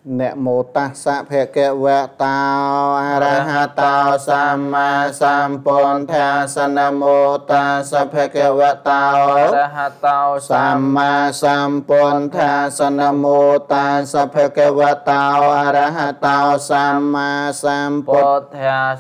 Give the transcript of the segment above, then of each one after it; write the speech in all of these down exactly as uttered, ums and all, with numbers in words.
Nẹ mô tát sạ phê kẹ vẹ tào a ra ha tào sam ma sam pon tha sa nam mô tát sạ phê kẹ vẹ tào a ra ha tào sam ma sam pon tha sa nam mô tát sạ phê kẹ vẹ tào a ra ha tào sam ma sam pon tha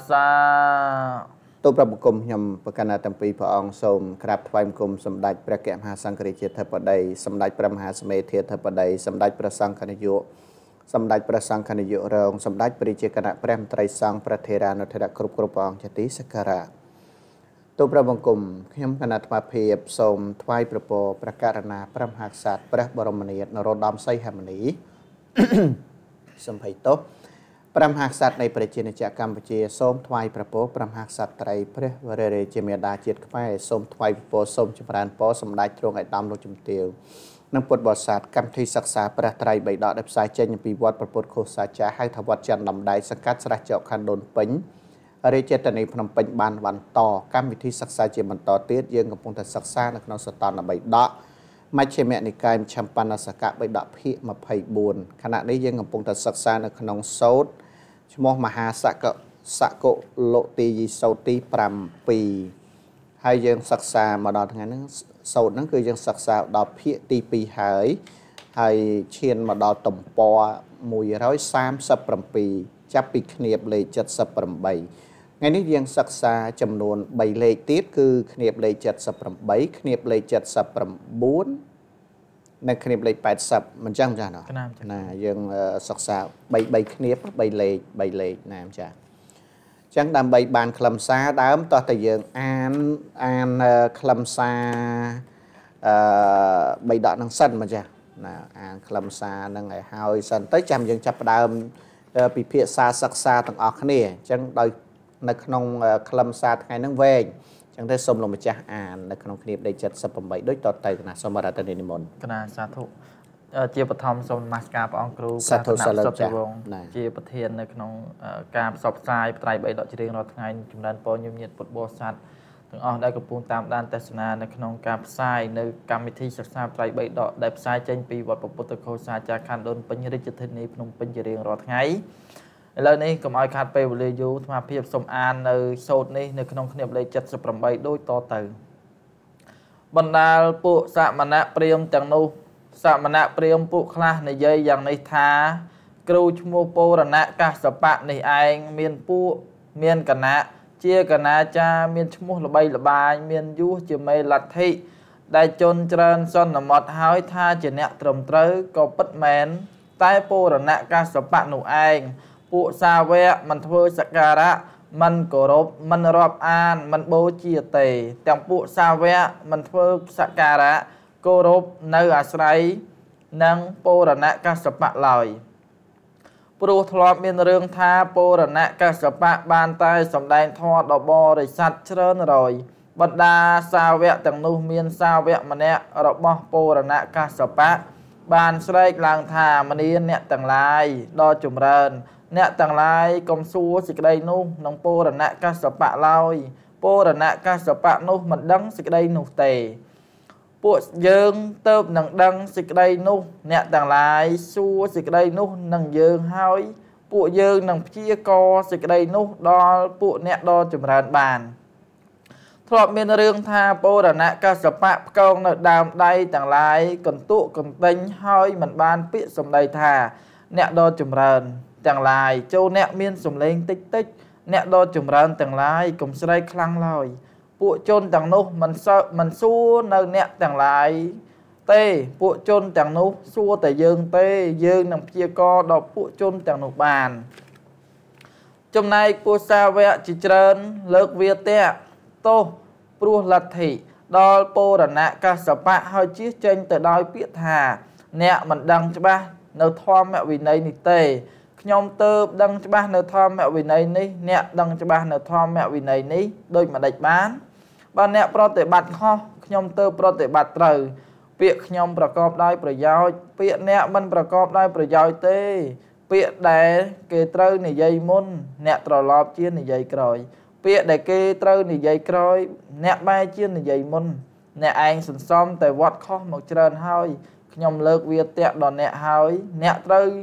sa ទូប្របុគមខ្ញុំប្រកាសតាំងពីព្រះអង្គសូមក្រាបថ្វាយបង្គំសម្ដេចព្រះកែមហាសង្ឃរាជាធិបតីសម្ដេចព្រះមហាសមេធាធិបតីសម្ដេចព្រះសង្ឃនាយកសម្ដេចព្រះសង្ឃនាយករងសម្ដេចព្រះរាជាគណៈព្រះមន្ត្រីសង្ឃព្រះថេរានុថេរៈគ្រប់គ្រប់ព្រះអង្គជាទីសក្ការៈទូប្របុគមខ្ញុំគណៈថ្មភាពសូមថ្វាយព្រះពរព្រះករណាព្រះមហាក្សត្រព្រះបរមនាថនរោត្តមសីហមុនីសំភ័យទោសព្រះមហាក្សត្រនៃប្រជាណាចក្រកម្ពុជាសូមថ្វាយព្រះពរព្រះមហាក្សត្រីព្រះវររាជាមាតាជាតិខ្មែរសូមថ្វាយព្រះពរសូមចម្រើនពរសម្ដេចទ្រង់ឯកឧត្តមលោកជំទាវនិងពុទ្ធបរិស័ទកម្មវិធីសិក្សាព្រះត្រៃបិដកដែលផ្សាយចេញពីវត្តព្រះពុទ្ធឃោសាចារហៅថាវត្តច័ន្ទដំដៃសង្កាត់ស្រះចោកខណ្ឌដូនពេញរាជធានីភ្នំពេញបានបន្តកម្មវិធីសិក្សាជាបន្តទៀតយើងកំពុងតែសិក្សានៅក្នុងសតនបិដកមជ្ឈិមនិកាយមជ្ឈមបណ្ណសកៈបិដកភាគម្ភៃបួនខណៈនេះយើងកំពុងតែសិក្សានៅក្នុងសូត្រឈ្មោះមហាសកសកុលទីយីសូត្រទីប្រាំពីរហើយយើងសិក្សាមកដល់ថ្ងៃហ្នឹងសូត្រហ្នឹងគឺយើងសិក្សាដល់ភាគទីពីរហើយហើយឈានមកដល់ទំព័រមួយរយសាមសិបប្រាំពីរចាប់ពីឃ្នាបលេខ칠十八ថ្ងៃនេះយើងសិក្សាចំនួនបីលេខទៀតគឺឃ្នាបលេខ칠十八ឃ្នាបលេខ칠十៩និងឃ្នាបលេខแปดสิบមិនចឹងចាណាណាយើងសិក្សាបីបីឃ្នាបបីលេខបីលេខណាចាចឹងដើម្បីបានខ្លឹមសារដើមតោះតែយើងអានអានខ្លឹមសារអឺបីដកនឹងសិនមកចាណាអានខ្លឹមសារនឹងឲ្យហើយសិនទៅចាំយើងចាប់ផ្ដើមពិភាក្សាសិក្សាទាំងអស់គ្នាអញ្ចឹងដោយនៅក្នុងខ្លឹមសារថ្ងៃហ្នឹងវែងអញ្ចឹងទៅសូមលោកម្ចាស់អាននៅក្នុងឃ្នាបលេខ칠十八ដូចតទៅណាសូមរតនានិមន្តគណៈសាធុជាបឋមសូមនមស្ការព្រះអង្គគ្រូសាធុសាឡុចាជាប្រធាននៅក្នុងការផ្សព្វផ្សាយត្រៃបិដកជារៀងរាល់ថ្ងៃចម្រើនពរញញឹមញាតិពុទ្ធបរិស័ទទាំងអស់ដែលកំពុងតាមដានទស្សនានៅក្នុងការផ្សាយនៅកម្មវិធីសិក្សាត្រៃបិដកដែលផ្សាយចេញពីវត្តពុទ្ធឃោសាចារខណ្ឌដូនពេញរាជធានីភ្នំពេញជារៀងរាល់ថ្ងៃឥឡូវនេះកុំឲ្យខាតពេលវេលាយូរអាត្មាភាពសូមអាននៅសូត្រនេះនៅក្នុងឃ្នាបលេខ칠十八ដូចតទៅបណ្ដាលពួកសមណៈព្រាហ្មណ៍ទាំងនោះសមណៈព្រាហ្មណ៍ពួកខ្លះនិយាយយ៉ាងនេះថាគ្រូឈ្មោះពរណកាសបៈនេះឯងមានពួកមានគណៈជាគណាចារមានឈ្មោះល្បីល្បាញមានយសជាមេលទ្ធិដែលជន់ច្រើនសន្មត់ហើយថាជាអ្នកត្រឹមត្រូវក៏ពិតមែនតែពរណកាសបៈនោះឯងពួកសាវកមិនធ្វើសក្ការៈមិនគោរពមិនរាប់អានមិនបូជាទេទាំងពួកសាវកមិនធ្វើសក្ការៈគោរពនៅអាស្រ័យនឹងពរណកាសបៈឡើយព្រោះធ្លាប់មានរឿងថាពរណកាសបៈបានតែសម្ដែងធម៌ដល់បរិស័ទច្រើនរយបណ្ដាសាវកទាំងនោះមានសាវកម្នាក់របស់ពរណកាសបៈបានស្រែកឡើងថាមនាអ្នកទាំងឡាយដ៏ចម្រើនអ្នកទាំងឡាយកុំសួរសេចក្តីនោះនឹងពរណកាសបៈឡើយពរណកាសបៈនោះមិនដឹងសេចក្តីនោះទេពួកយើងទៅនឹងដឹងសេចក្តីនោះអ្នកទាំងឡាយសួរសេចក្តីនោះនឹងយើងហើយពួកយើងនឹងព្យាករសេចក្តីនោះដល់ពួកអ្នកដ៏ចម្រើនបានធ្លាប់មានរឿងថាពរណកាសបៈផ្គងនៅដើមដៃទាំងឡាយកន្ទុកកន្ទិញហើយមិនបានពាក្យសម្ដីថាអ្នកដ៏ចម្រើនទាំងឡាយចូលអ្នកមានសម្លេងតិចតិចអ្នកដ៏ចម្រើនទាំងឡាយកុំស្រែកខ្លាំងឡើយពួកជនទាំងនោះមិនសើមិនសួរនៅអ្នកទាំងឡាយទេពួកជនទាំងនោះសួរតែយើងទេយើងនឹងព្យាករដល់ពួកជនទាំងនោះបានចំណែកពួកសាវកជាច្រើនលើកវាទៈទោសព្រោះលទ្ធិដល់ពរណកាសបៈហើយជៀសចេញទៅដោយពាក្យថាអ្នកមិនដឹងច្បាស់នៅធម្មវិន័យនេះទេខ្ញុំទៅដឹងច្បាស់នៅធម្មវិន័យនេះអ្នកដឹងច្បាស់នៅធម្មវិន័យនេះដូចម្ដេចបានបើអ្នកប្រតិបត្តិខុសខ្ញុំទៅប្រតិបត្តិត្រូវពាក្យខ្ញុំប្រកបដោយប្រយោជន៍ពាក្យអ្នកមិនប្រកបដោយប្រយោជន៍ទេពាក្យដែលគេត្រូវនិយាយមុនអ្នកត្រឡប់ជានិយាយក្រោយពាក្យដែលគេត្រូវនិយាយក្រោយអ្នកបែរជានិយាយមុនអ្នកឯងសន្សំតែវត្តខុសមកច្រើនហើយខ្ញុំលើកវាទៈដល់អ្នកហើយអ្នកត្រូវ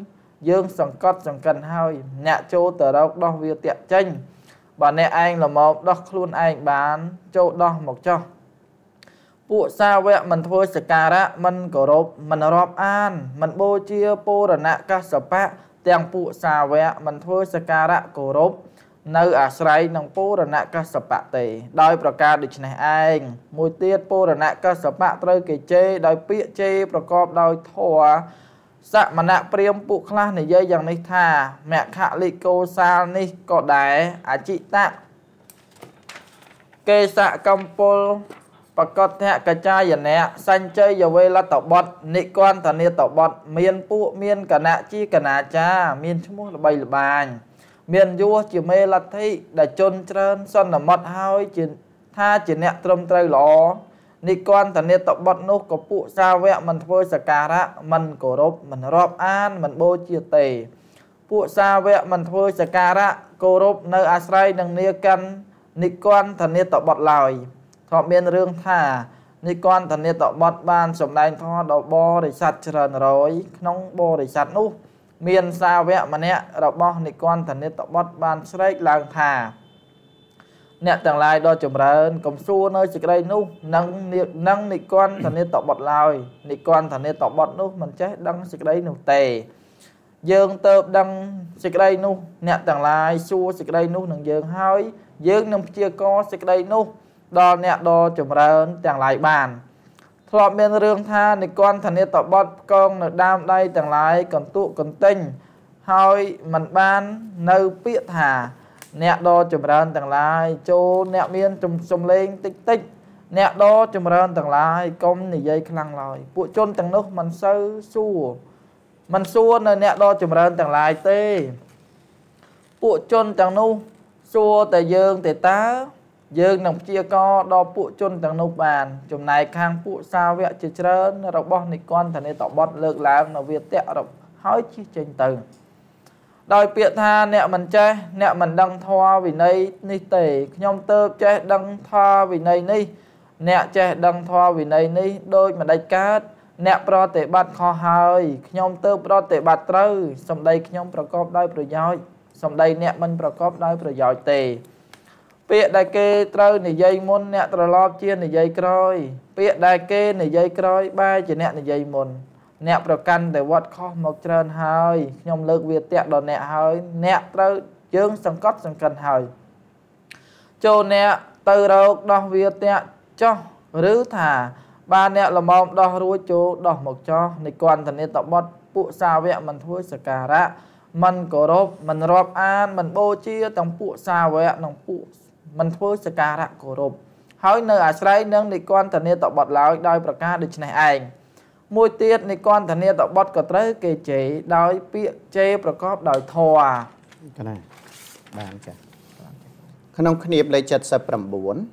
dương sòng cót sòng cần hơi nẹ châu tờ đâu đo việc tiện tranh bà nẹ anh là một đo luôn anh bán châu đo một cho bộ sao vậy mình thôi sẽ cà ra mình cổ rộp mình rộp an mình bô chia bô rà nạ ca sập bạ tiếng bộ sao vậy mình thôi sẽ cà ra cổ rộp nơi à sài nông bô rà nạ ca sập bạ tề đôiប្រការដូចនេះឯងមួយទៀតបូរណកសបៈត្រូវគេជេរដោយពាក្យជេរប្រកបដោយធម៌សមណៈព្រាហ្មណ៍ពួកខ្លះនិយាយយ៉ាងនេះថាមគ្គលិកោសាលនេះក៏ដែរអចិតៈកេសកម្ពលបកតៈកចាយនៈសញ្ជ័យយវេលតបតនិគន្ធនាតបតមានពួកមានគណៈជាគណាចាមានឈ្មោះល្បីល្បាញមានយួរជាមេលទ្ធិដែលជន់ច្រើនសន្មត់ហើយជាថាជាអ្នកត្រឹមត្រូវល្អនិគន្ធនាតបតនោះក៏ពួកសាវកមិនធ្វើសក្ការៈមិនគោរពមិនរាប់អានមិនបូជាទេពួកសាវកមិនធ្វើសក្ការៈគោរពនៅអាស្រ័យនឹងនាកាន់និគន្ធនាតបតឡើយធ្លាប់មានរឿងថានិគន្ធនាតបតបានសម្ដែងធម៌ដល់បរិស័ទច្រើនរយក្នុងបរិស័ទនោះមានសាវកម្នាក់របស់និគន្ធនាតបតបានស្រែកឡើងថាអ្នកទាំងឡាយដ៏ចម្រើនកុំសួរនៅសេចក្តីនោះនឹងនឹងនិគន្ធនាតបតឡើយនិគន្ធនាតបតនោះមិនចេះដឹងសេចក្តីនោះទេយើងទៅដឹងសេចក្តីនោះអ្នកទាំងឡាយសួរសេចក្តីនោះនឹងយើងហើយយើងនឹងព្យាករសេចក្តីនោះដល់អ្នកដ៏ចម្រើនទាំងឡាយបានធ្លាប់មានរឿងថានិគន្ធនាតបតកងនៅដើមដៃទាំងឡាយកន្ទុកន្ទិញហើយមិនបាននៅពាក្យថាអ្នកដ៏ចម្រើនទាំងឡាយចូលអ្នកមានសំឡេងតិចតិចអ្នកដ៏ចម្រើនទាំងឡាយកុំនិយាយខ្លាំងឡើយពួកជនទាំងនោះមិនសូវសួរមិនសួរនៅអ្នកដ៏ចម្រើនទាំងឡាយទេពួកជនទាំងនោះសួរតែយើងទេតើយើងនឹងព្យាករដល់ពួកជនទាំងនោះបានចំណែកខាងពួកសាវកជាច្រើនរបស់និគន្ធនាតបតលើកឡើងនៅវាទៈហើយជិះចេញទៅដោយពាក្យថាអ្នកមិនចេះអ្នកមិនដឹងធម៌វិន័យនេះទេខ្ញុំទៅចេះដឹងធម៌វិន័យនេះអ្នកចេះដឹងធម៌វិន័យនេះដូចម្ដេចកើតអ្នកប្រតិបត្តិខុសហើយខ្ញុំទៅប្រតិបត្តិត្រូវសម្ដីខ្ញុំប្រកបដោយប្រយោជន៍សម្ដីអ្នកមិនប្រកបដោយប្រយោជន៍ទេពាក្យដែលគេត្រូវនិយាយមុនអ្នកត្រឡប់ជានិយាយក្រោយពាក្យដែលគេនិយាយក្រោយបែរជាអ្នកនិយាយមុនអ្នកប្រកាន់តែវត្តខុសមកច្រើនហើយខ្ញុំលើកវាទៈដល់អ្នកហើយអ្នកត្រូវយើងសង្កត់សង្កិនហើយចូលអ្នកទៅរកដោះវាទៈចោះឬថាបានអ្នកល្មមដោះរួចចូលដោះមកចោះនិគន្ធនាតបតពួកសាវកមិនធ្វើសក្ការៈមិនគោរពមិនរាប់អានមិនបូជាទាំងពួកសាវកនិងពួកមិនធ្វើសក្ការៈគោរពហើយនៅអាស្រ័យនឹងនិគន្ធនាតបតឡើយដោយប្រការដូចនេះឯងមួយទៀតនិគន្ធនាតបតក៏ត្រូវគេជេរដោយពាក្យជេរប្រកបដោយធម៌កណាបានចា៎ក្នុងគណៀបលេខ เจ็ดสิบเก้า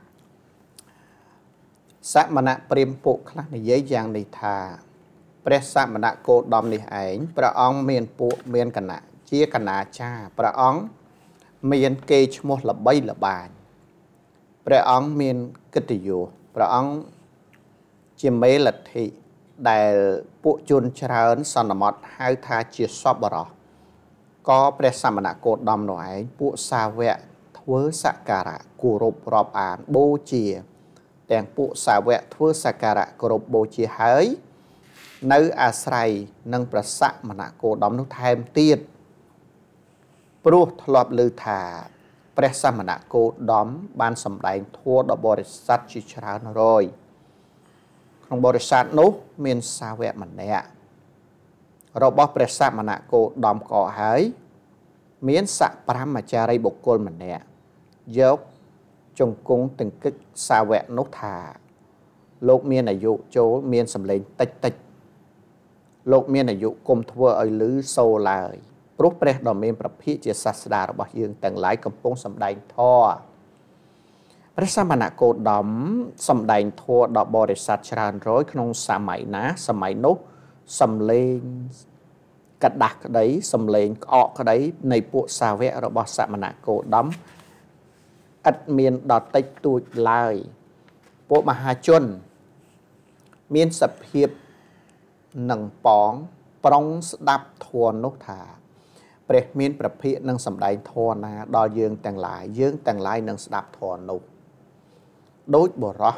សមណៈព្រាហ្មណ៍ពួកខ្លះនិយាយយ៉ាងនេះថាព្រះសមណៈគោតមនេះឯងព្រះអង្គមានពួកមានគណៈជាគណាចារព្រះអង្គមានគេឈ្មោះល្បីល្បាញព្រះអង្គមានកិត្តិយសព្រះអង្គជាមេលទ្ធិដែលពួកជនច្រើនសន្មតហៅថាជាសពរោះក៏ព្រះសមណៈគោតមនោះឯងពួកសាវកធ្វើសក្ការៈគោរពរាប់អានបូជាទាំងពួកសាវកធ្វើសក្ការៈគោរពបូជាហើយនៅអាស្រ័យនឹងព្រះសមណៈគោតមនោះថែមទៀតព្រោះធ្លាប់ឮថាព្រះសមណៈគោតមបានសម្ដែងធម៌ដល់បរិស័ទជាច្រើនរយក្នុងបរិស័ទនោះមានសាវកម្នាក់របស់ព្រះសមណៈគោតមក៏ហើយមានសក្ប្រាមចារីបុគ្គលម្នាក់យកជង្គង់ទង្គិចសាវកនោះថាលោកមានអាយុចូលមានសម្លេងតិចតិចលោកមានអាយុគុំធ្វើឲ្យលឺសូរឡើយព្រោះព្រះដ៏មានព្រះភិក្ខជាសាស្តារបស់យើងទាំងឡាយកំពុងសម្ដែងធម៌ព្រះសមណៈគោតមសម្ដែងធម៌ដល់បរិស័ទច្រើនរយក្នុងសម័យណាសម័យនោះសំឡេងកដាស់ក្តីសំឡេងក្អកក្តីនៃពួកសាវករបស់សមណៈគោតមឥតមានដល់តិចតួចឡើយពួកមហាជនមានសភាពនឹងប៉ង prong đáp thua nốt thả bề miên bạc phía nâng sầm đại thua na đo dương tàng lại dương tàng lại nâng đáp thua nốt đối bờ rõ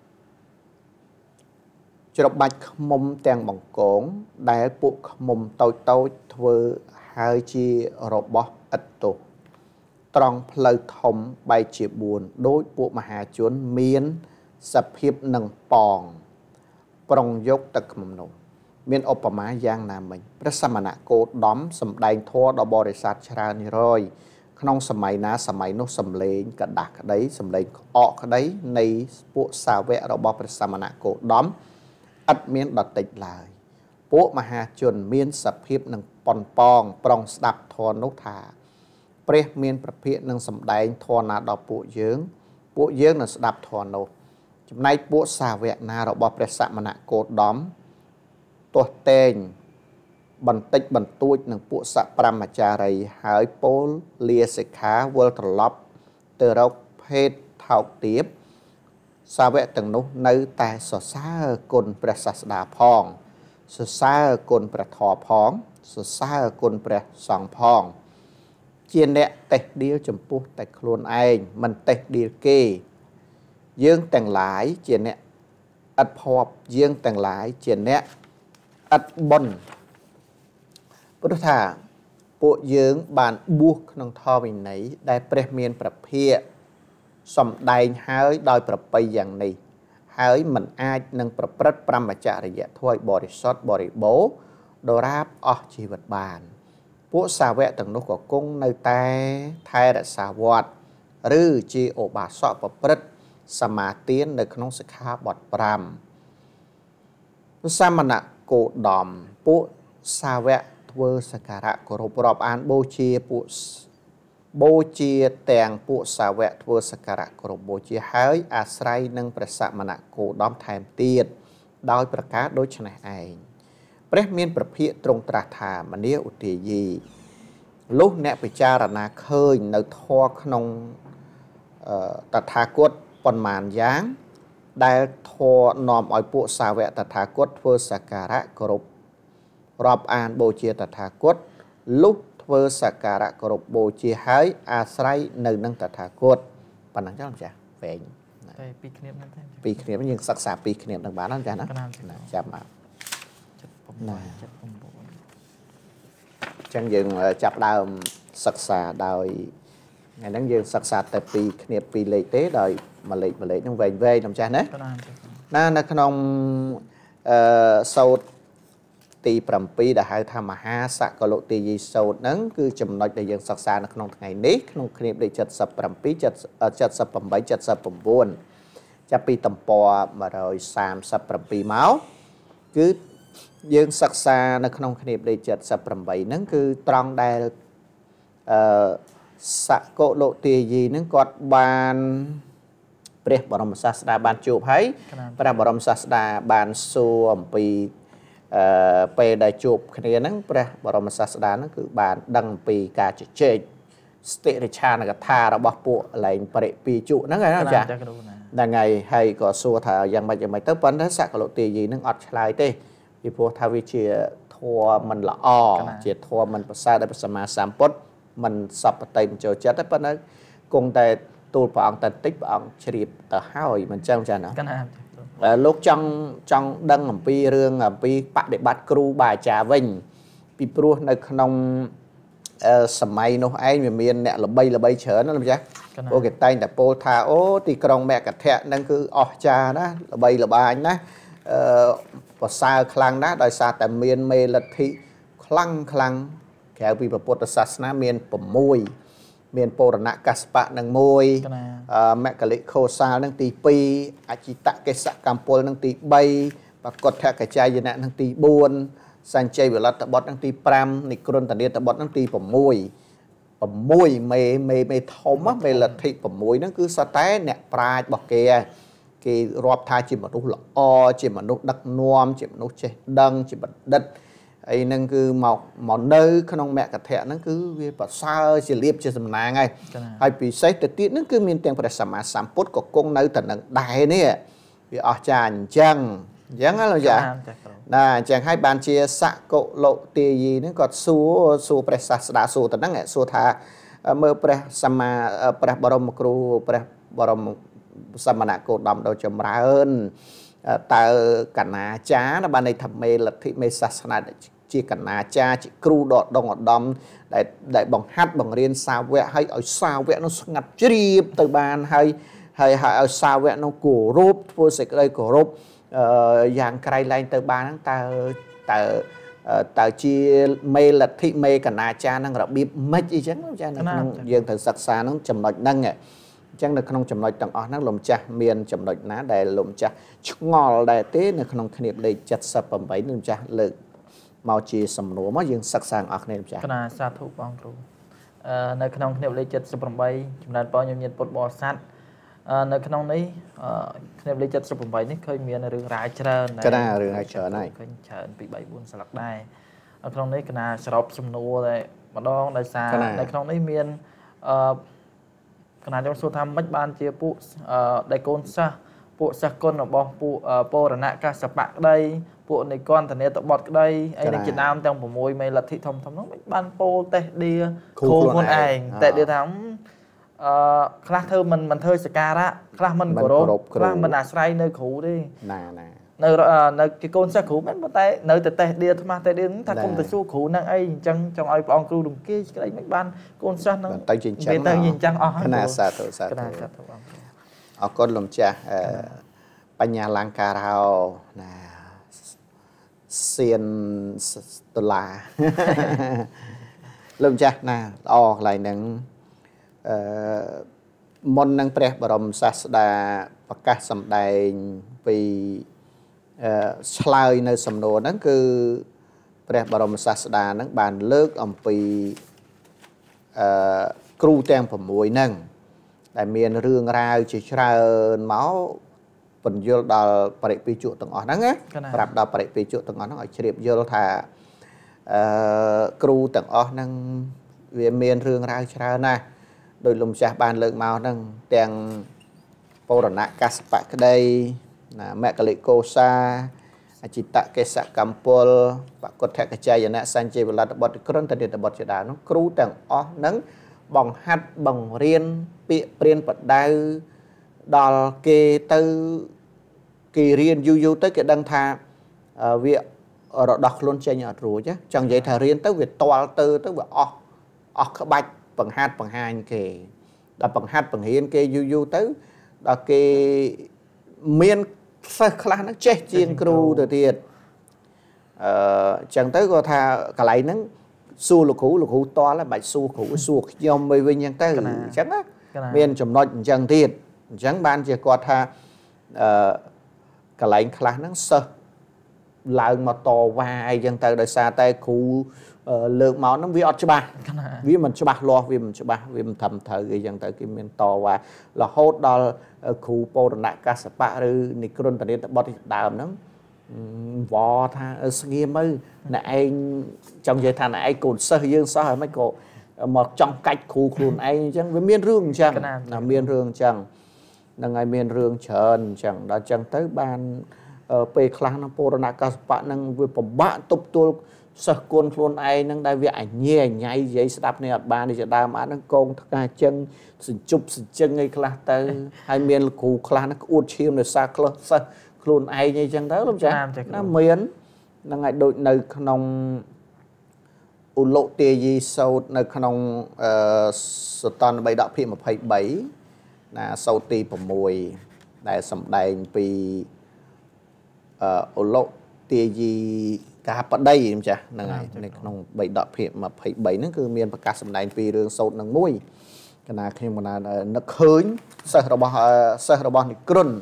cho bạch mông tàng bằng cổng đại bộ mông tôi tôi thưa hai chi robot ít tổ trong lời thông bay chỉ buồn đối bộ mà hà chuốn miên sập hiệp nâng pòng prong dốc tật mầm nụ miên opama giang nam mình rất xa mà nạ cô đóm sầm đành thua đo bò để sát ra như rồi không sầm mày ná sầm mày nó sầm lên cả đặc đấy sầm lên ọ cái đấy này bộ xào vẽ đo bò rất xa mà nạ cô đóm ắt miên đọt tịch lại bộ mà hà chuồn miên sập hiệp nâng pòng pòng prong đạp thua nốt thả pre miênประเภท nâng sầm đành thua nà đo bộ dưỡng bộ dưỡng là đạp thua nốt nay bộ xà vẹn na rồi bỏ bề sạ mà nạ cột đóm tuột tên bẩn tích bẩn tuổi nâng bộ xạ pramachari hỡi pol lia sẽ khá world lop từ đâu hết thảo tiếp xà vẹn từng nút nơi tại sở xa cồn bề sạ đà phong sở xa cồn bề thọ phong sở xa cồn bề sòng phong chiên nẹ tết điêu chấm pu tại khuôn anh mình tết điêu kê dương tàng lái trên nè ắt họp dương tàng lái trên nè ắt bồn bất thà bộ dương bàn buộc nông thọ mình nấy đại premiumประเภท sầm đầy hỡi đòiประเภท อย่างnày hỡi mình ai nângประเภท pramachariya thôi body shot body bố đồ ráp ở chi vật bàn bộ xà vẽ từng nốt của cung nơi tay thay đã xà vọt rư chi ổ bà sọประเภท สมาธิในขนมสิกขาบทปรามสามณะโกดอมปุสาวะทเวสการะกรบรอบอ่านโบเชียปุโบเชียแต่งปุสาวะทเวสการะกรบโบเชียหายอาศัยหนึ่งประสามณะโกดอมแทนเตียดโดยประกาศโดยชนะเองเปรมีนประเภทตรงตราธามเนียอุติยีลูกแนบไปจารณาเคยในทอขนมตถาคตปนมานยางได้ทอนอมอ้อยปุสาวะตถาคตเวสการะกรบรอบอ่านโบเชียตถาคตลุกเวสการะกรบโบเชียหายอาศัยในนังตถาคตปนังเจ้าจ้ะเวงปีเขียนนั่นปีเขียนมันยังศึกษาปีเขียนต่างบ้านนั่นจ้ะนะจับมาจังยังจับดาวศึกษาดาวngày nắng dương sặc sạt tại pi khné pi lệ tế đời mà lệ mà lệ trong về về làm cha nè na na khăn ông sâu tì pram pi đã hai tham mà ha sạc có lộ tì gì sâu nắng cứ chầm nói để dương sặc sạt nó không ngày nấy không khné để chật sập pram pi chật chật sập pram bảy chật sập pram buồn cha pi tầm pò mà rồi sàm sập pram pi máu cứ dương sặc sạt nó không khné để chật sập pram bảy nắng cứ tròn đài sạ cộ lộ tì gì nó còn bàn bề bảo đảm sát đà bàn chụp hay và bảo đảm sát đà bàn xu ẩm pì pê đại chụp cái này nó bảo đảm sát đà nó cứ bàn đăng pì cả chữ chơi stệ để cha là cái tha nó bọc bộ lại bề pì trụ nó ngay đó chả là ngày hay có xu thà yang bây giờ mày tới vấn đó sạ cộ lộ tì gì nó ọt lại tê vì phố thà vi chia thua mình là o chia thua mình xa đây phải mà sám pốt mình sập tay mình chờ chết đấy nó cùng tại tôi bọn tận tích bọn chìm ở hai mình trông cho nó lúc trong trong đăng ở pi rương ở pi bạn để bắt kêu bài trà vinh pi pro nơi không sầm mây nó ai miền miền nè là bay là bay chở nó làm gì ô cái tay là po tha ô thì con mẹ cả thẹn đang cứ ọt trà đó là bay là ba anh đó và xa khăn đó đời xa tại miền mê là thị khăn khăn kéo vì bộ tơ sát na miền bầm môi miền po rana kaspa nang môi mẹ cả lệ khô sa nang tì pi achita cái sạ campol nang tì bay và cột theo cái chai dân nang tì buồn san chay về lát tập bớt nang tì pram nikron tận địa tập bớt nang tì bầm môi bầm môi mê mê mê thôm á mê là thị bầm môi nó cứ sa té nè prai bọc kia cái rọp thai chỉ một lúc là o chỉ một lúc đắc nuông chỉ một lúc chơi đăng chỉ một đất ấy nên cứ một một nơi không mẹ cả thẹn nó cứ về bảo sao chỉ liệp chỉ sầm nang ngay hay bị say tự tiết nó cứ miên tiếng phải sắm sắm pốt của công nơi tận đằng đại nè vì ở tràn chăng chẳng là dạ nè chẳng hai bàn chia sạ cộ lộ tì gì nó còn xua xua presa đã xua tận năng xua thà mơ pre sama pre barom kru pre barom samana cột đầm đầu chấm ra hơn tờ cả ná chá nó ban này thầm mê là thị mê sát na chia cả ná cha chỉ kru đọt đông ở đầm để để bằng hát bằng riêng sao vẽ hay ở sao vẽ nó ngặt chìm từ bàn hay hay hay ở sao vẽ nó cổ rúp vô sạch đây cổ rúp dạng cây lên từ bàn ta tờ tờ chia mê là thị mê cả ná cha nó gặp bịp mấy gì chứ cha nó dương thằng sặc xa nó chầm nổi nâng này chẳng được không chấm nói tầng ở nó lồng cha miền chấm nói ná để lồng cha ngò để té nó không khné để chặt sập bầm bấy nên cha lực màu chỉ sầm nổ mà dương sắc sàng ở này cha. Cái này sa thủ băng ru. Nơi không khné để chặt sập bầm bấy chúng ta bao nhiêu nhiệt bột bò sát. Nơi không đấy khné để chặt sập bầm bấy này khơi miền rừng rải trơn này. Cái này rừng rải trơn này. Khơi trơn bị bảy buôn sạc đai. Nơi không đấy cái này sập sầm nổ đây mà đo đây xa. Nơi không đấy miềnขณะที่เราทำมัดบานเจียปุได้โกนซะปุสกลบอกปุโปรณะกาสปะได้ปุในก้อนทะเลตะบอดได้ไอ้ในจีนน้ำจังผมมวยไม่ลัทธิทอมทำน้องมัดบานโปเตเดียโคคนเองแต่เดียทั้งคลาสเธอมันมันเธอสการะคลาสมันกรบคลาสมันอาศัยเนื้อขู่ดิเนื้อเนื้อจีโกนซะขู่มันมาแต่เนื้อแต่แต่เดียทำมาแต่เดียถ้าคงแต่สู้ขู่นั่งไอ้จังจังไอ้ปองครูดุมกี้ก็ได้มัดบานโกนซะนั่งเป็นแต่ยิงจังอ๋อขนาดสาธุสาธุเอาก้นลมจ้ะปัญญาลังการเราเซียนตุลาลมจ้ะนะออกหลายหนังมนนังเปรย์บรมศาสดาประกาศสำแดงปีชลายในสำนวนนั้นคือเปรย์บรมศาสดานั้นบานเลิกอมปีครูแตงผมมวยนั่งแต่เมียนเรื่องราวจิตราเมาปัญญาดาปริปิจุต่างอ่อนนั่งไงปรับดาปริปิจุต่างอ่อนนั่งเอาเฉียบโยลธาครูต่างอ่อนนั่งเวียนเมียนเรื่องราวชรานะโดยลมจากบานเลิกเมานั่งแตงโปรณะกัสปะก็ได้แม่กะลิโกซาจิตตะเกษกัมพลปกฏแทกใจยนะสันเจเวลาตบดกรนตเดตบดจะดาน้องครูต่างอ่อนนั่งบังฮัดบังเรียนเปียเปลี่ยนปัดดาวดอลเกตือกีเรียนยูยูtới cái đăng thà việc ở đọc luôn chơi nhỏ rồi chứ chẳng vậy thà riêng tới việc toa tư tới việc o o các bạch bằng hát bằng hai kề là bằng hát bằng hiên kề yu yu tới là cái miên sao khá nó chết chiên kêu từ tiền chẳng tới có thà cả lại nó xu lục hữu lục hữu to là bạch xu hữu xu nhom mây vinh nhân tới chẳng á miên chấm nói chẳng tiền chẳng ban chỉ có thà cả lại khá nó sơ lại mà to vai dân tới đời xa tay khu lượng máu nó vi ọt cho ba vì mình cho ba lo vì mình cho ba vì mình thầm thờ cái dân tới cái miền to và là hốt đó khu po đại ca sapa pa rư nicron tại đây bớt đào nó vò tha nghiêm mới này trong giới thằng này ai cột sơ dương sơ hỏi mấy cô một trong cách khu khuôn anh chẳng với miền rương chẳng là miền rương chẳng là ngày miền rương trần chẳng đã chẳng tới ban về kháng nó po đại ca sapa năng với phẩm bạn tục tu sơ côn khuôn ai năng đại viện nhẹ nhảy giấy đáp này ban đi cho đam á năng công thằng chân sự chụp sự chân ngay khá tới hai miền khu khá nó uất chiêm để xa khá luôn ai như chẳng tới lắm chả nó miến nó ngày đội nơi nông u lộ tê gì sâu nơi nông sự toàn bày đạo phim một phẩy bảy là sâu tì của mùi đại sầm đầy vì u lộ tê gì cả bắt đây em chả là ngày nơi nông bày đạo phim mà phẩy bảy nó cứ miền bắc cả sầm đầy vì đường sâu nâng mũi cái nào khi mà nó khơi sơ đồ bò sơ đồ bò thì cồn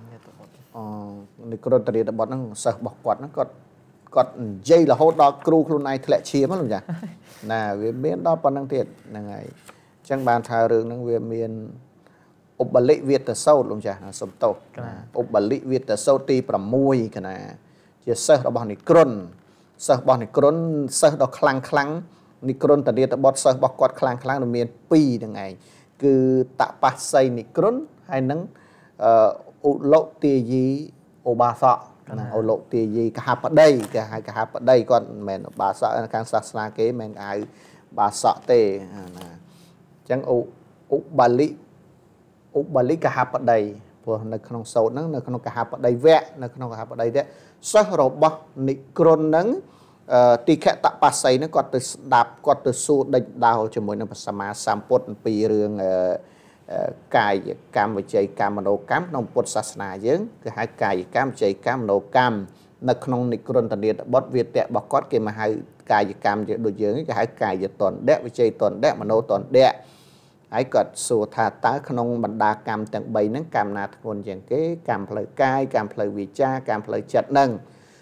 cái cồn tây đồ bò nó sơ bọc quạt nó có có dây là hốt đó kêu luôn này lệ chia mất luôn nhỉ nè về miền đó còn năng thiệt là ngày chẳng bàn thà rừng năng về miền ốp bali Việt từ sâu luôn chả sầm tàu ốp bali Việt từ sâu ti bầm môi cái này chỉ sơ đồ bò thì cồn sơ bò thì cồn sơ đồ khăng khăng Nicron tadi ada bot sah bokot kelang-kelang demikian pi dengan ke tak pasai Nicron hai neng ulok tiji obasa ô lộ tì gì cả hạp ở đây cả hai cả hạp ở đây còn mẹ bà sợ càng sát na kế mẹ ai bà sợ tê chẳng u u bà lý u bà lý cả hạp ở đây vừa nó không sâu nó nó không cả hạp ở đây vẽ nó không cả hạp ở đây đấy sắc rồi bọc nicron nắng tì khẽ tạ bà xây nó còn từ đạp còn từ su đánh đào cho mỗi năm bà sama sampot pi rương cài cam và chơi cam nô cam nông bột sát na dưỡng cái hai cài cam chơi cam nô cam nó không nicron tận điện bớt việt tệ bọc cót kia mà hai cài cam chơi đồ dưỡng cái hai cài giờ tuần đẹp với chơi tuần đẹp mà nô tuần đẹp hãy cật sù thà tá không bận đa cam tận bảy nắng cam nát còn dạng cái cam lời cay cam lời vị cha cam lời chật nâng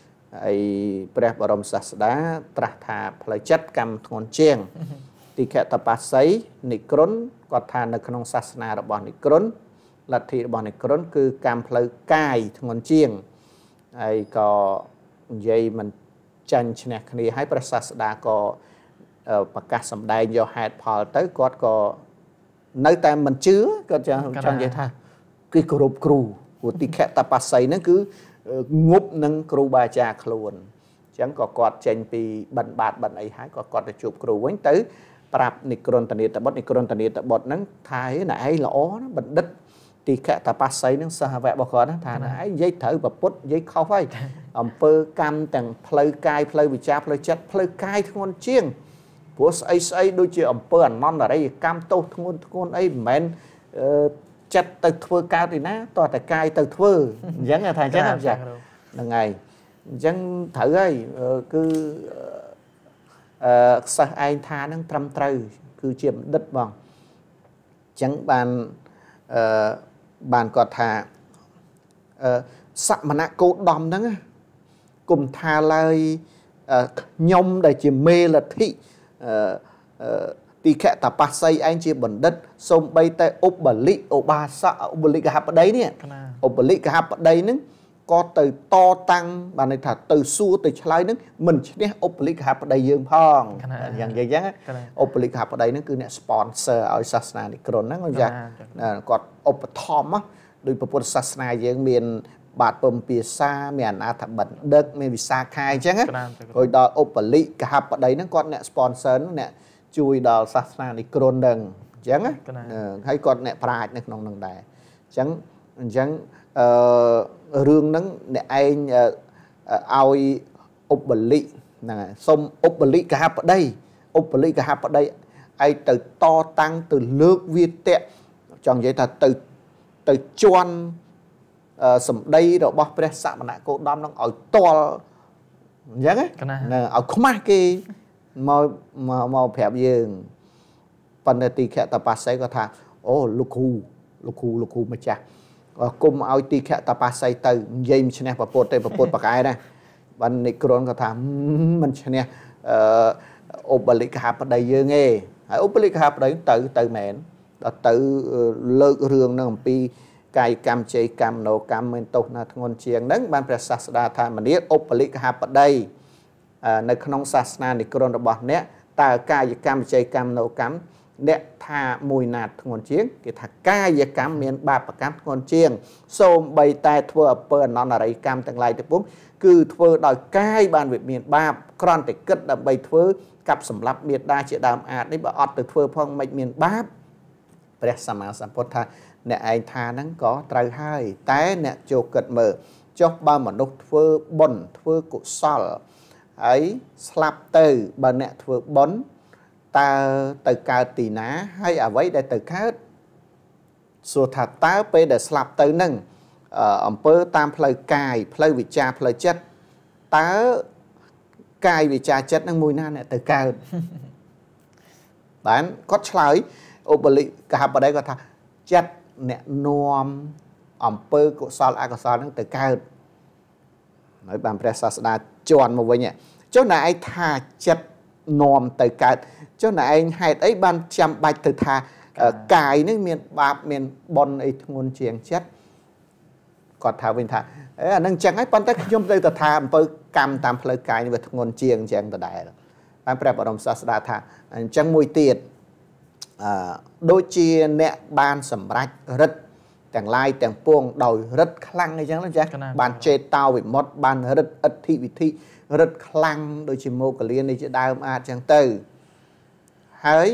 ai bè bờ rồng sạt đá tra thà lời chất cam thôn chieng thì kẹt tập bát sấy nicron còn thàនៅក្នុងសាសនារបស់ nicron លទ្ធិរបស់ nicron គឺកម្មផ្លូវកាយធ្ងន់ជាងហើយក៏និយាយមិនចាញ់ឈ្នះគ្នាហើយព្រះសាស្តាក៏ប្រកាសសម្ដែងយកហេតុផលទៅគាត់ក៏នៅតែមិនជឿគាត់ចង់ចង់និយាយថាគឺគោរពគ្រូព្រោះទីខតបស្ស័យហ្នឹងគឺងប់នឹងគ្រូបាអាចារ្យខ្លួនអញ្ចឹងក៏គាត់ចេញពីបិណ្ឌបាតបិណ្ឌអីហើយក៏គាត់ទៅជួបគ្រូវិញទៅប្រាប់និក្រន្តនីតបុត្រនិក្រន្តនីតបុត្រហ្នឹងថាឯណែឯងល្អណាបណ្ឌិតទីខតបស្ស័យហ្នឹងសាហវៈរបស់គាត់ថាណែឯងនិយាយត្រូវប្រពុតនិយាយខុសហើយអំពើកម្មទាំងផ្លូវកាយផ្លូវវិជ្ជាផ្លូវចិត្តផ្លូវកាយធ្ងន់ជាងព្រោះស្អីស្អីដូចជាអំពើអនន្តរិយកម្មទោសធ្ងន់ធ្ងរអីមិនមែនចិត្តទៅធ្វើកើតឯណាតោះតែកាយទៅធ្វើអញ្ចឹងថាអញ្ចឹងហ្នឹងហើយអញ្ចឹងត្រូវហើយគឺអឺសិស្សឯងថាហ្នឹងត្រឹមត្រូវគឺជាបណ្ឌិតបងអញ្ចឹងបានអឺបានគាត់ថាអឺសមណៈគោតមហ្នឹងគុំថាឡើយខ្ញុំដែលជាមេលទ្ធិទីខតបស្ស័យឯងជាបណ្ឌិតសូម្បីតែឧបលិឧបាសកឧបលិកហបតីនេះឧបលិកហបតីហ្នឹងក៏ទៅតតាំងបានន័យថាទៅសួរទៅឆ្លើយហ្នឹងមិនឈ្នះឧបលិកហបតីយើងផងយ៉ាងយ៉ាងយ៉ាងឧបលិកហបតីហ្នឹងគឺអ្នក sponsor ឲ្យសាសនានិក្រហ្នឹងយ៉ាងគាត់ឧបត្ថម្ភដោយពុទ្ធសាសនាយើងមានបាតពំភាសាមានអនាថបណ្ឌិតមានវិសាខាអញ្ចឹងហើយដល់ឧបលិកហបតីហ្នឹងគាត់អ្នក sponsor អ្នកជួយដល់សាសនានិក្រនហ្នឹងអញ្ចឹងហើយគាត់អ្នកប្រាជ្ញនៅក្នុងហ្នឹងដែរអញ្ចឹងអញ្ចឹងអឺរឿងហ្នឹងអ្នកឯងឲ្យឧបលិកហ្នឹងហើយសុំឧបលិកហបតីឧបលិកហបតីឯងទៅតតាំងទៅលើកវាទៈចង់និយាយថាទៅទៅជន់សម្ដីរបស់ព្រះសមណគោតមនឹងឲ្យតល់អញ្ចឹងណាឲ្យខ្មាស់គេមកមកប្រាប់យើងបណ្ឌិតទីខតបស្ស័យក៏ថាអូលោកគ្រូលោកគ្រូលោកគ្រូម្ចាស់គុំឲ្យទីខតបស្ស័យទៅនិយាយមិនឈ្នះប្រពុតទេប្រពុតបកែណាបណ្ឌិតនិក្រនក៏ថាមិនឈ្នះឧបលិកហបតីយើងទេហើយឧបលិកហបតីទៅទៅមែនដល់ទៅលើករឿងនឹងអំពីកាយកម្មជ័យកម្មណោកម្មមានទោសណាធ្ងន់ជាងហ្នឹងបានព្រះសាស្តាថាមនាឧបលិកហបតីនៅក្នុងសាសនានិក្រនរបស់អ្នកតើកាយកម្មវិច័យកម្មណោកម្មអ្នកថាមួយណាធ្ងន់ជាងគេថាកាយកម្មមានបាបកម្មធ្ងន់ជាងសូម្បីតែធ្វើអំពើអនន្តរិយកម្មទាំងឡាយទៅពុំគឺធ្វើដោយកាយបានវាមានបាបគ្រាន់តែគិតដើម្បីធ្វើកាប់សម្លាប់មេត្តាជាដើមអាចនេះបើអត់ទៅធ្វើផងមិនមានបាបព្រះសម្មាសម្ពុទ្ធថាអ្នកឯងថាហ្នឹងក៏ត្រូវហើយតែអ្នកចូលគិតមើលចុះបើមនុស្សធ្វើបុណ្យធ្វើកុសលហើយស្លាប់ទៅបើអ្នកធ្វើបុណ្យតើទៅកើតទីណាហើយអ្វីដែលទៅកើតសួរថាតើពេលដែលស្លាប់ទៅនឹងអំពើតាមផ្លូវកាយផ្លូវវិជ្ជាផ្លូវចិត្តតើកាយវិជ្ជាចិត្តនឹងមួយណាអ្នកទៅកើតបានគាត់ឆ្លើយឧបលិកហបតីគាត់ថាចិត្តអ្នកនាំអំពើកុសលអកុសលនឹងទៅកើតហើយបានព្រះសាស្តាជន់មកវិញចុះណែឯងថាចិត្តនាំទៅកើតចុះណែឯងហេតុអីបានចាំបាច់ទៅថាកាយនឹងមានបាបមានបុណ្យអីធ្ងន់ជាងចិត្តគាត់ថាវិញថាអេអានឹងចឹងហើយប៉ុន្តែខ្ញុំទៅទៅថាអំពើកម្មតាមផ្លូវកាយនេះវាធ្ងន់ជាងចឹងដដែលបានព្រះបរមសាស្តាថាអញ្ចឹងមួយទៀតអឺដូចជាអ្នកបានសម្រេចរិទ្ធទាំងឡាយទាំងពួងដោយរិទ្ធខ្លាំងអីចឹងណាចាបានចេតតោវិមុតបានរិទ្ធអធិវិធីរិទ្ធខ្លាំងដូចជាមកលាននេះជាដើមអាចចឹងទៅហើយ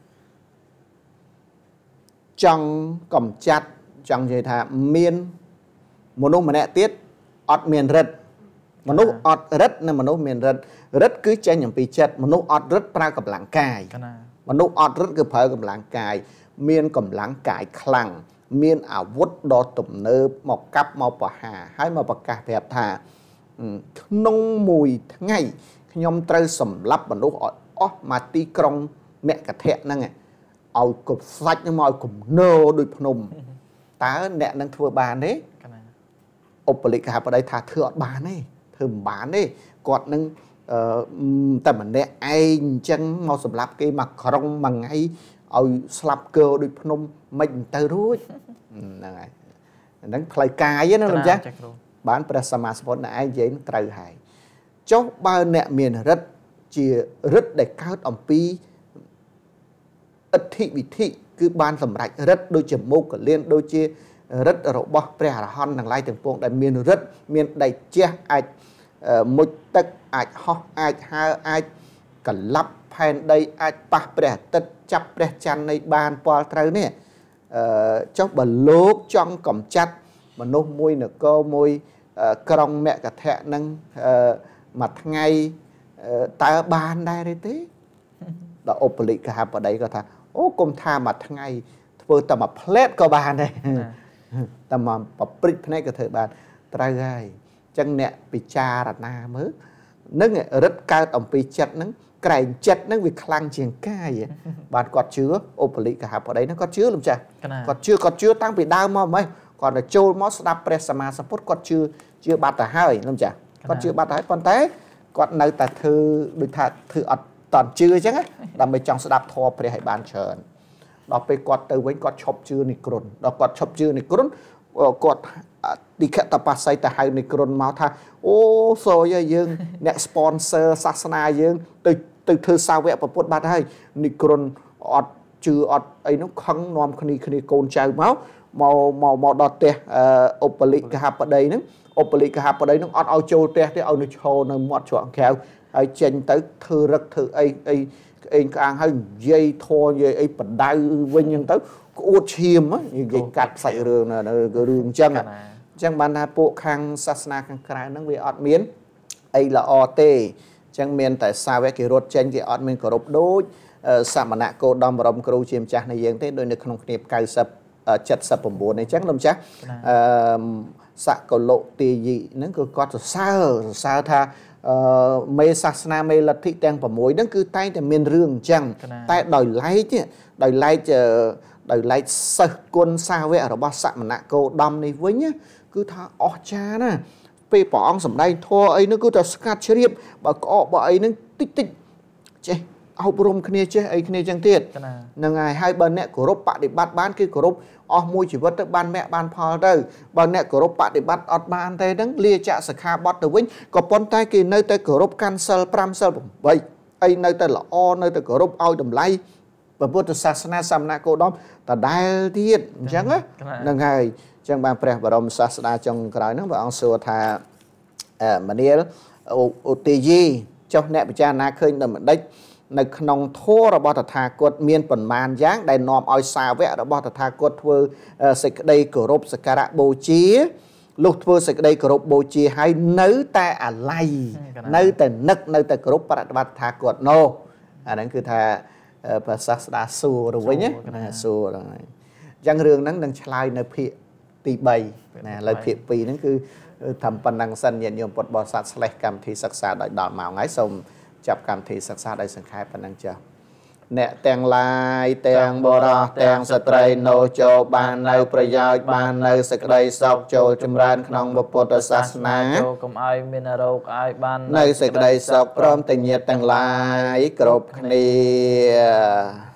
ចង់កំចាត់ចង់និយាយថាមានមនុស្សម្នាក់ទៀតអត់មានរិទ្ធមនុស្សអត់រិទ្ធនិងមនុស្សមានរិទ្ធរិទ្ធគឺចេញអំពីចិត្តមនុស្សអត់រិទ្ធប្រើកម្លាំងកាយមនុស្សអត់រិទ្ធគឺប្រើកម្លាំងកាយមានកម្លាំងកាយខ្លាំងមានអាវុធដ៏ទំនើបមកកាប់មកប្រហារហើយមកប្រកាសប្រាប់ថាក្នុងមួយថ្ងៃខ្ញុំត្រូវសម្លាប់មនុស្សឲ្យអស់មកទីក្រុងមគ្គធៈហ្នឹងឲ្យកុសាច់ហ្នឹងមកឲ្យគំនរដូចភ្នំតើអ្នកនឹងធ្វើបានទេឧបលិកហបតីថាធ្វើអត់បានទេធ្វើមិនបានទេគាត់នឹងតែម្នាក់ឯងអញ្ចឹងមកសម្លាប់គេមកក្រុងមួយថ្ងៃឲ្យស្លាប់កើដូចភ្នំមិនទៅរួចហ្នឹងហើយហ្នឹងផ្លូវកាយណាលោកចាស់បានព្រះសម្មាសម្ពុទ្ធអ្នកឯងនិយាយត្រូវហើយចុះបើអ្នកមានរិទ្ធជារិទ្ធដែលកើតអំពីអធិវិធីគឺបានសម្រេចរិទ្ធដូចជាមុខកលៀនដូចជារិទ្ធរបស់ព្រះអរហន្តទាំងឡាយទាំងពួងដែលមានរិទ្ធមានដៃជះអាចមុជទឹកអាចហោះអាចហើរអាចកលាប់ផែនដីអាចប៉ះព្រះអាទិត្យចាប់ព្រះច័ន្ទនៃបានពលត្រូវនេះអឺចុះបើលោកចង់កំចាត់មនុស្សមួយនគរមួយក្រុងមគ្គធៈនឹងមួយថ្ងៃតើបានដែរទេដល់ឧបលិកហបតីក៏ថាអូគុំថាមួយថ្ងៃធ្វើតែមួយផ្លែតក៏បានដែរតែមកប្រព្រឹត្តភ្នែកក៏ធ្វើបានត្រូវហើយអញ្ចឹងអ្នកពិចារណាមើលនឹងរិទ្ធកើតអំពីចិត្តហ្នឹងក្រែងចិត្តហ្នឹងវាខ្លាំងជាងកាយបានគាត់ជឿឧបលិកហបតីហ្នឹងគាត់ជឿលោកចាស់គាត់ជឿគាត់ជឿតាំងពីដើមមកហ្មងគាត់ទៅចូលមកស្ដាប់ព្រះសម្មាសម្ពុទ្ធគាត់ជឿជឿបាត់ទៅហើយលោកចាស់គាត់ជឿបាត់ទៅហើយប៉ុន្តែគាត់នៅតែធ្វើដូចថាធ្វើអត់តន់ជឿអញ្ចឹងដើម្បីចង់ស្ដាប់ធម៌ព្រះឲ្យបានច្រើនដល់ពេលគាត់ទៅវិញគាត់ឈប់ជឿនិក្រុនដល់គាត់ឈប់ជឿនិក្រុនគាត់ទីខតបស្ស័យទៅហៅនិក្រុនមកថាអូសយយើងអ្នក sponsor សាសនាយើងទៅទៅធ្វើសាវកពុទ្ធបាត់ហើយនិក្រុនអត់ជឿអត់អីនោះខឹងនាំគ្នាគ្នាកូនចៅមកមកមកមកដល់ផ្ទះឧបលិកហបតីហ្នឹងឧបលិកហបតីហ្នឹងអត់ឲ្យចូលផ្ទះទេឲ្យនៅឈរនៅមាត់ច្រកក្រៅហើយចេញទៅធ្វើរឹកធ្វើអីអីអេងក្អាងហើយនិយាយធေါ်និយាយអីបដៅវិញអញ្ចឹងទៅក្អួតឈាមនិយាយកាត់សាច់រឿងរឿងអញ្ចឹងអញ្ចឹងបានថាពួកខាងសាសនាខាងក្រៅហ្នឹងវាអត់មានអីល្អទេអញ្ចឹងមានតែសាវកគេរត់ចេញគេអត់មានគោរពដូចសមណៈគោដំបរមគ្រូជាម្ចាស់នៃយើងទេដូចនៅក្នុងគ្នាកៅសិប เจ็ดสิบเก้าអញ្ចឹងលោកម្ចាស់អឺសកលទាយីហ្នឹងគឺគាត់សរសើរសរសើរថាអឺមេសាសនាមេលទ្ធិទាំង៦ហ្នឹងគឺតែងតែមានរឿងអញ្ចឹងតែដោយឡែកដោយឡែកដោយឡែកសិស្សគុណសាវករបស់សមណៈគោដំនេះវិញគឺថាអស្ចារ្យណាពេលព្រះអង្គសម្ដែងធម៌អីនោះគឺតែស្កាត់ជ្រាបបើក្អកបើអីហ្នឹងតិចតិចចេះអប់រំគ្នាចេះអីគ្នាចឹងទៀតហ្នឹងហើយហើយបើអ្នកគោរពបដិបត្តិបានគឺគោរពអស់មួយជីវិតទៅបានមគ្គបានផលទៅបើអ្នកគោរពបដិបត្តិអត់បានទេហ្នឹងលាចាក់សិក្ខាបទទៅវិញក៏ប៉ុន្តែគេនៅតែគោរពកាន់សិលប្រាំសិលប្រាំអីនៅតែល្អនៅតែគោរពឲ្យតម្លៃព្រះពុទ្ធសាសនាសមណៈគោដំដដែលទៀតអញ្ចឹងហ្នឹងហើយអញ្ចឹងបានព្រះបរមសាស្តាចុងក្រោយហ្នឹងព្រះអង្គសួរថាមនាលឧទាយីចុះអ្នកពិចារណាឃើញដល់មិនដេចនៅក្នុងធម៌របស់តថាគតមានប៉ុន្មានយ៉ាងដែលនាំឲ្យសាវករបស់តថាគតធ្វើសេចក្តីគោរពសក្ការៈបូជាលុះធ្វើសេចក្តីគោរពបូជាហើយនៅតែអាល័យនៅតែនឹកនៅតែគោរពប្រតិបត្តិតថាគតនោះអាហ្នឹងគឺថាព្រះសាស្តាសួរទៅវិញណាសួរហ្នឹងហើយអញ្ចឹងរឿងហ្នឹងនឹងឆ្លើយនៅភាគទីបីណាឥឡូវភាគពីរហ្នឹងគឺធ្វើប៉ុណ្ណឹងសិនញាតិញោមពុទ្ធបរិស័ទស្លេះកម្មវិធីសិក្សាដោយដល់ម៉ោងហើយសូមចាប់កម្មវិធីសិក្សាដោយសង្ខេបប៉ុណ្ណឹងចាស់អ្នកទាំងឡាយទាំងបរិសទាំងស្ត្រីនោះចូលបាននៅប្រយោជន៍បាននៅសេចក្តីសុខចូលចម្រើនក្នុងពុទ្ធសាសនាចូលកុំឲ្យមានរោគឲ្យបាននៅសេចក្តីសុខព្រមទាំងញាតិទាំងឡាយគ្រប់គ្នា